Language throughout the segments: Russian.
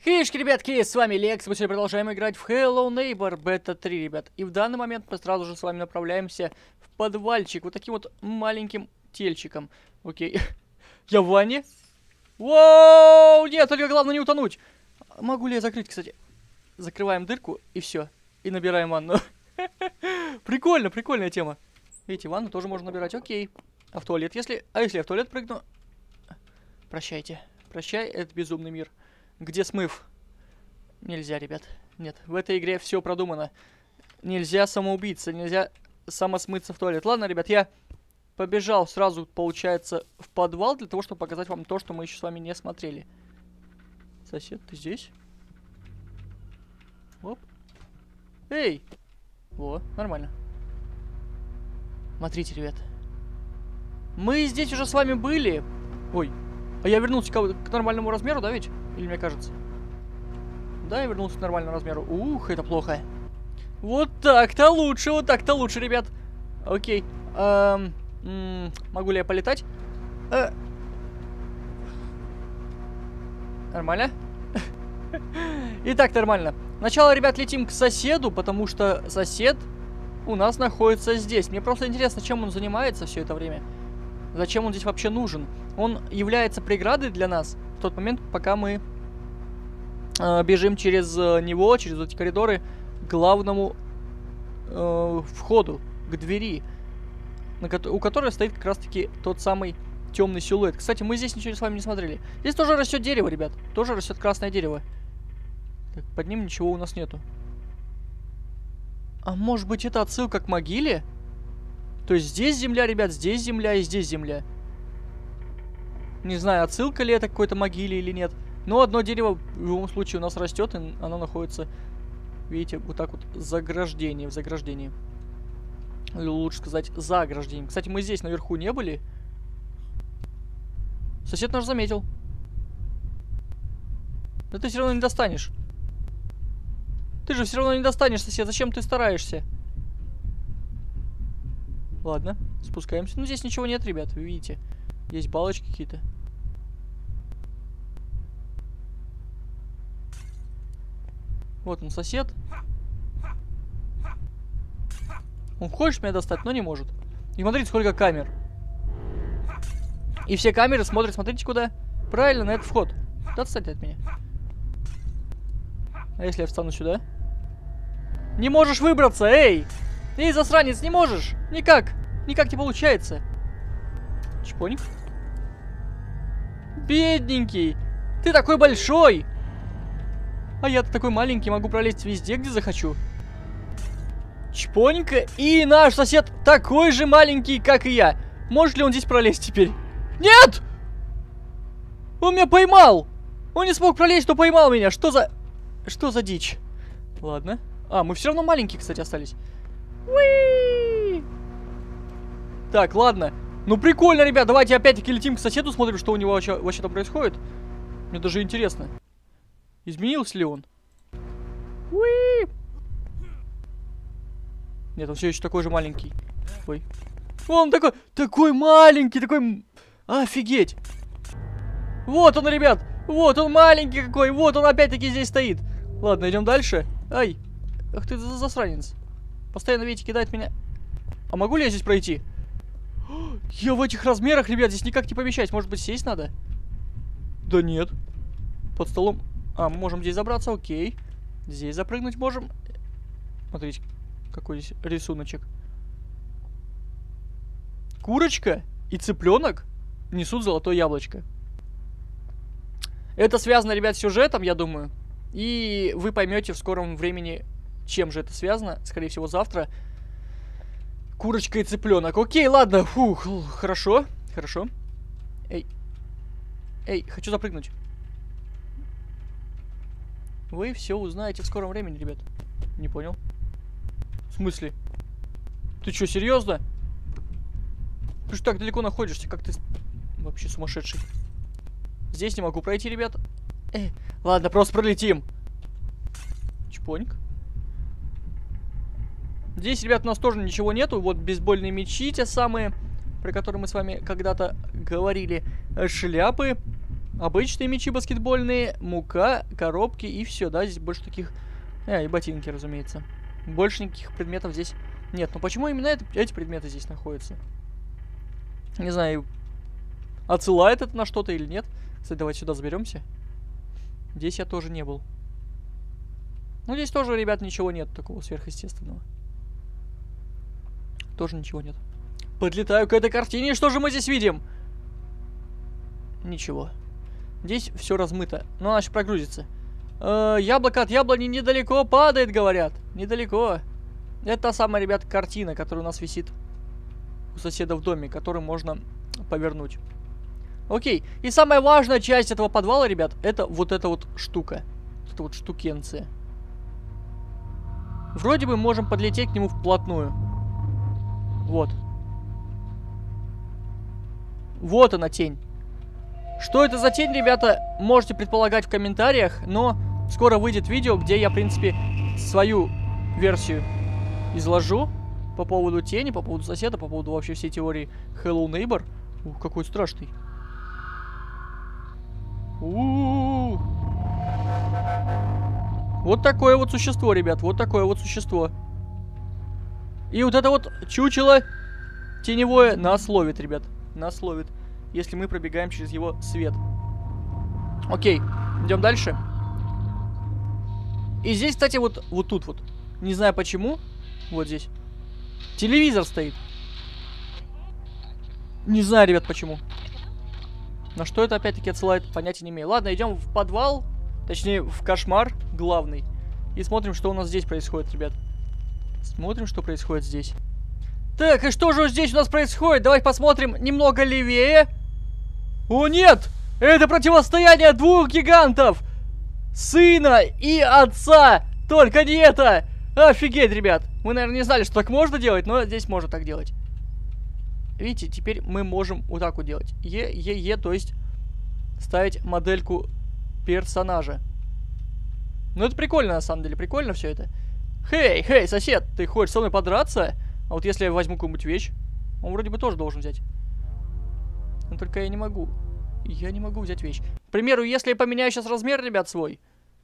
Хейшки, ребятки, с вами Лекс, мы сегодня продолжаем играть в Hello Neighbor Beta 3, ребят. И в данный момент мы сразу же с вами направляемся в подвальчик, вот таким вот маленьким тельчиком. Окей. Я в ванне? Воу! Нет, только главное не утонуть. Могу ли я закрыть, кстати? Закрываем дырку и все. И набираем ванну. Прикольно, прикольная тема. Видите, ванну тоже можно набирать, окей. А в туалет, если... А если я в туалет прыгну? Прощайте. Прощай, это безумный мир. Где смыв? Нельзя, ребят. Нет, в этой игре все продумано. Нельзя самоубиться, нельзя самосмыться в туалет. Ладно, ребят, я побежал сразу, получается, в подвал, для того, чтобы показать вам то, что мы еще с вами не смотрели. Сосед, ты здесь? Оп. Эй! Во, нормально. Смотрите, ребят. Мы здесь уже с вами были. Ой, а я вернулся к нормальному размеру, да ведь? Или мне кажется? Да, я вернулся к нормальному размеру. Ух, это плохо. Вот так-то лучше, ребят. Окей. Могу ли я полетать? Нормально? Итак, нормально. Сначала, ребят, летим к соседу, потому что сосед у нас находится здесь. Мне просто интересно, чем он занимается все это время. Зачем он здесь вообще нужен? Он является преградой для нас в тот момент, пока мы бежим через него, через эти коридоры, к главному входу, к двери, у которой стоит как раз-таки тот самый темный силуэт. Кстати, мы здесь ничего с вами не смотрели. Здесь тоже растет дерево, ребят. Тоже растет красное дерево. Так, под ним ничего у нас нету. А может быть, это отсылка к могиле? То есть здесь земля, ребят, здесь земля и здесь земля. Не знаю, отсылка ли это к какой-то могиле или нет. Но одно дерево в любом случае у нас растет, и оно находится, видите, вот так вот в заграждении. Или лучше сказать, за ограждением. Кстати, мы здесь наверху не были. Сосед наш заметил. Да ты все равно не достанешь. Ты же все равно не достанешь, сосед. Зачем ты стараешься? Ладно, спускаемся. Ну, здесь ничего нет, ребят, вы видите. Есть балочки какие-то. Вот он, сосед. Он хочет меня достать, но не может. И смотрите, сколько камер. И все камеры смотрят, смотрите куда. Правильно, на этот вход. Да, отстань от меня. А если я встану сюда? Не можешь выбраться, эй! Эй, засранец, не можешь! Никак! Никак не получается. Чпоник. Бедненький! Ты такой большой! А я-то такой маленький, могу пролезть везде, где захочу. Чпонька. И наш сосед такой же маленький, как и я. Может ли он здесь пролезть теперь? Нет! Он меня поймал! Он не смог пролезть, но поймал меня. Что за дичь? Ладно. А, мы все равно маленькие, кстати, остались. Уи! Так, ладно. Ну, прикольно, ребят. Давайте опять-таки летим к соседу, смотрим, что у него вообще там происходит. Мне даже интересно. Изменился ли он? Уи! Нет, он все еще такой же маленький. Ой. Он такой маленький, такой... Офигеть! Вот он, ребят! Вот он маленький какой! Вот он опять-таки здесь стоит! Ладно, идем дальше. Ай! Ах ты засранец. Постоянно, видите, кидает меня. А могу ли я здесь пройти? Я в этих размерах, ребят, здесь никак не помещаюсь. Может быть, сесть надо? Да нет. Под столом. А, мы можем здесь забраться, окей. Здесь запрыгнуть можем. Смотрите, какой здесь рисуночек. Курочка и цыпленок несут золотое яблочко. Это связано, ребят, с сюжетом, я думаю. И вы поймете в скором времени, чем же это связано. Скорее всего, завтра. Курочка и цыпленок. Окей, ладно. Фух, хорошо. Хорошо. Эй. Эй, хочу запрыгнуть. Вы все узнаете в скором времени, ребят. Не понял. В смысле? Ты что, серьезно? Ты же так далеко находишься, как ты... Вообще сумасшедший. Здесь не могу пройти, ребят. Ладно, просто пролетим. Чпоник. Здесь, ребят, у нас тоже ничего нету. Вот бейсбольные мячи, те самые, про которые мы с вами когда-то говорили. Шляпы. Обычные мячи баскетбольные, мука, коробки и все, да? Здесь больше таких... и ботинки, разумеется. Больше никаких предметов здесь нет. Но почему именно эти предметы здесь находятся? Не знаю, отсылает это на что-то или нет. Кстати, давайте сюда заберемся. Здесь я тоже не был. Ну, здесь тоже, ребят, ничего нет такого сверхъестественного. Тоже ничего нет. Подлетаю к этой картине. Что же мы здесь видим? Ничего. Здесь все размыто. Но она еще прогрузится. Яблоко от яблони недалеко падает, говорят. Недалеко. Это та самая, ребят, картина, которая у нас висит у соседа в доме, которую можно повернуть. Окей. И самая важная часть этого подвала, ребят, это вот эта вот штука. Это вот штукенция. Вроде бы можем подлететь к нему вплотную. Вот. Вот она, тень. Что это за тень, ребята, можете предполагать в комментариях, но скоро выйдет видео, где я, в принципе, свою версию изложу по поводу тени, по поводу соседа, по поводу вообще всей теории Hello Neighbor. Ух, какой страшный. Вот такое вот существо, ребят, вот такое вот существо. И вот это вот чучело теневое нас ловит, ребят, нас ловит, если мы пробегаем через его свет. Окей, идем дальше. И здесь, кстати, вот тут вот, не знаю почему, вот здесь телевизор стоит. Не знаю, ребят, почему. На что это опять-таки отсылает, понятия не имею. Ладно, идем в подвал, точнее в кошмар главный, и смотрим, что у нас здесь происходит, ребят. Смотрим, что происходит здесь. Так, и что же здесь у нас происходит? Давай посмотрим немного левее. О, нет! Это противостояние двух гигантов! Сына и отца! Только не это! Офигеть, ребят! Мы, наверное, не знали, что так можно делать, но здесь можно так делать. Видите, теперь мы можем вот так вот делать. То есть ставить модельку персонажа. Ну, это прикольно, на самом деле. Прикольно все это. Хей, сосед, ты хочешь со мной подраться? А вот если я возьму какую-нибудь вещь, он вроде бы тоже должен взять. Но только я не могу. Я не могу взять вещь. К примеру, если я поменяю сейчас размер, ребят, свой.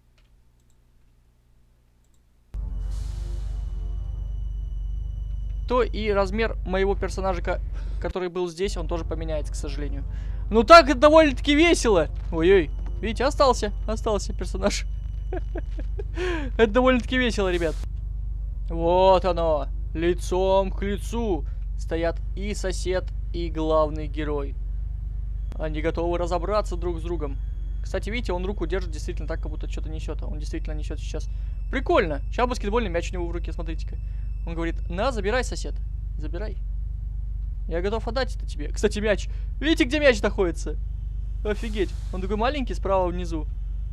То и размер моего персонажика, который был здесь, он тоже поменяется, к сожалению. Ну так это довольно-таки весело. Ой-ой, видите, остался персонаж. Это довольно-таки весело, ребят. Вот оно, лицом к лицу стоят и сосед, и главный герой. Они готовы разобраться друг с другом. Кстати, видите, он руку держит действительно так, как будто что-то несет. Он действительно несет сейчас. Прикольно. Сейчас баскетбольный мяч у него в руке, смотрите-ка. Он говорит, на, забирай, сосед. Забирай. Я готов отдать это тебе. Кстати, мяч. Видите, где мяч находится? Офигеть. Он такой маленький, справа внизу.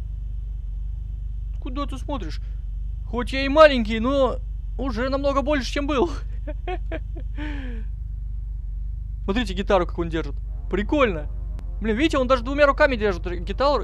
Куда ты смотришь? Хоть я и маленький, но уже намного больше, чем был. Смотрите, гитару как он держит. Прикольно. Блин, видите, он даже двумя руками держит гитару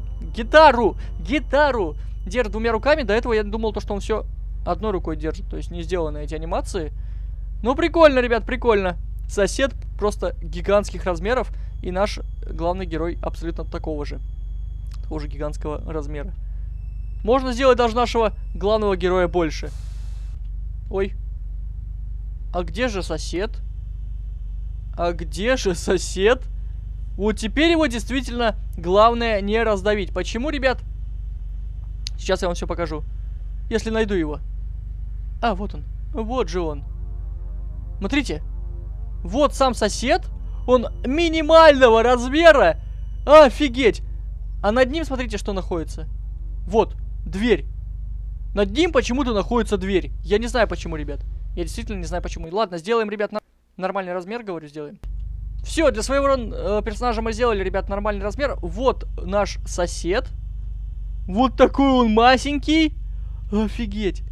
держит двумя руками. До этого я думал, что он все одной рукой держит. То есть не сделаны эти анимации. Ну, прикольно, ребят, прикольно. Сосед просто гигантских размеров. И наш главный герой абсолютно такого же гигантского размера. Можно сделать даже нашего главного героя больше. Ой. А где же сосед? А где же сосед? Вот теперь его действительно главное не раздавить. Почему, ребят? Сейчас я вам все покажу. Если найду его. А, вот он. Вот же он. Смотрите. Вот сам сосед. Он минимального размера. Офигеть. А над ним, смотрите, что находится. Вот, дверь. Над ним почему-то находится дверь. Я не знаю почему, ребят. Я действительно не знаю почему. Ладно, сделаем, ребят, нормальный размер, говорю, сделаем. Все, для своего персонажа мы сделали, ребят, нормальный размер. Вот наш сосед. Вот такой он масенький. Офигеть.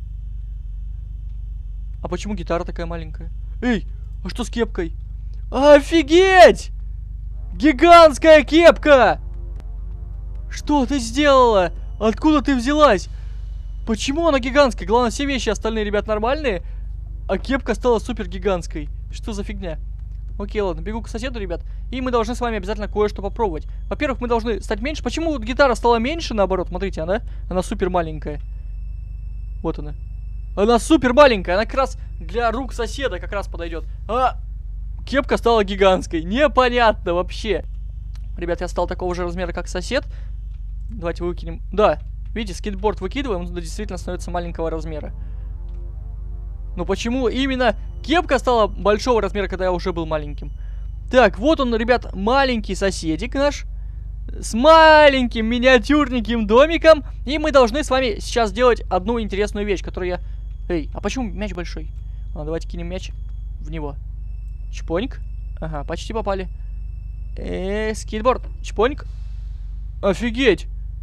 А почему гитара такая маленькая? Эй, а что с кепкой? Офигеть! Гигантская кепка! Что ты сделала? Откуда ты взялась? Почему она гигантская? Главное, все вещи остальные, ребят, нормальные. А кепка стала супер гигантской. Что за фигня? Окей, ладно, бегу к соседу, ребят. И мы должны с вами обязательно кое-что попробовать. Во-первых, мы должны стать меньше. Почему вот гитара стала меньше, наоборот? Смотрите, она супер маленькая. Вот она. Она супер маленькая. Она как раз для рук соседа как раз подойдет. А кепка стала гигантской. Непонятно вообще. Ребят, я стал такого же размера, как сосед. Давайте выкинем. Да, видите, скейтборд выкидываем, он действительно становится маленького размера. Но почему именно кепка стала большого размера, когда я уже был маленьким? Так, вот он, ребят, маленький соседик наш. С маленьким миниатюрненьким домиком. И мы должны с вами сейчас сделать одну интересную вещь, которую я... Эй, а почему мяч большой? Давайте кинем мяч в него. Чпоник. Ага, почти попали. Скейтборд. Чпоник. Офигеть.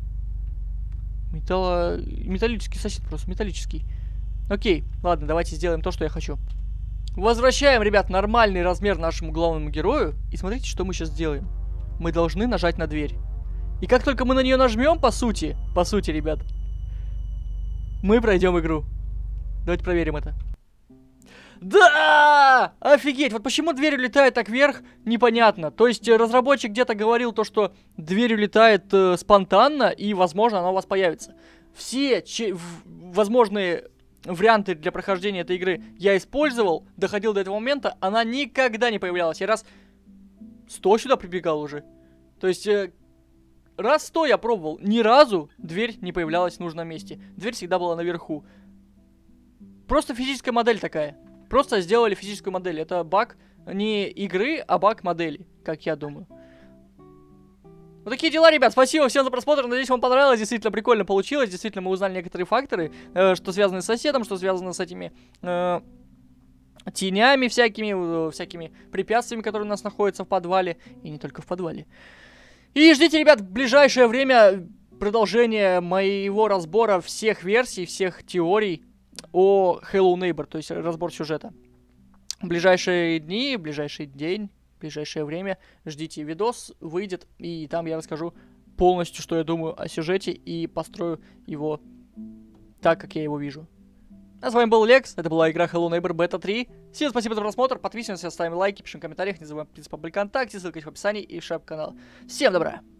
Металлический сосед просто, металлический. Окей, ладно, давайте сделаем то, что я хочу. Возвращаем, ребят, нормальный размер нашему главному герою. И смотрите, что мы сейчас делаем. Мы должны нажать на дверь. И как только мы на нее нажмем, по сути, ребят, мы пройдем игру. Давайте проверим это. Да! Офигеть! Вот почему дверь улетает так вверх, непонятно. То есть разработчик где-то говорил то, что дверь улетает спонтанно, и, возможно, она у вас появится. Все возможные варианты для прохождения этой игры я использовал, доходил до этого момента, она никогда не появлялась. Я раз 100 сюда прибегал уже. То есть раз 100 я пробовал, ни разу дверь не появлялась в нужном месте. Дверь всегда была наверху. Просто физическая модель такая. Просто сделали физическую модель. Это баг не игры, а баг модели, как я думаю. Вот такие дела, ребят. Спасибо всем за просмотр. Надеюсь, вам понравилось. Действительно прикольно получилось. Действительно, мы узнали некоторые факторы, что связаны с соседом, что связано с этими тенями всякими препятствиями, которые у нас находятся в подвале. И не только в подвале. И ждите, ребят, в ближайшее время продолжение моего разбора всех версий, всех теорий о Hello Neighbor, то есть разбор сюжета. В ближайшие дни, в ближайший день, в ближайшее время ждите, видос выйдет, и там я расскажу полностью, что я думаю о сюжете, и построю его так, как я его вижу. А с вами был Лекс, это была игра Hello Neighbor Beta 3. Всем спасибо за просмотр, подписываемся, ставим лайки, пишем в комментариях, не забываем подписываться по ВКонтакте, ссылка есть в описании и в шапке канала. Всем добра!